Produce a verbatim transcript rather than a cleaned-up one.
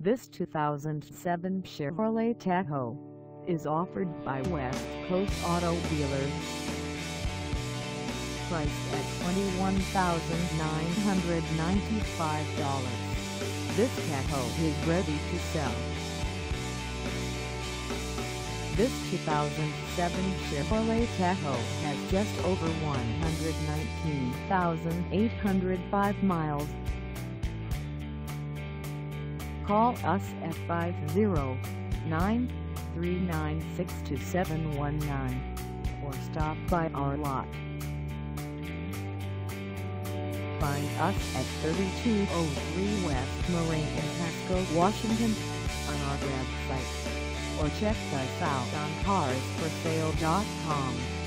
This two thousand seven Chevrolet Tahoe is offered by West Coast Auto Dealers. Priced at twenty-one thousand nine hundred ninety-five dollars, this Tahoe is ready to sell. This two thousand seven Chevrolet Tahoe has just over one hundred nineteen thousand eight hundred five miles. Call us at five oh nine, three nine six, two seven one nine or stop by our lot. Find us at thirty-two oh three West Marie Pasco, Washington on our website, or check us out on cars for sale dot com.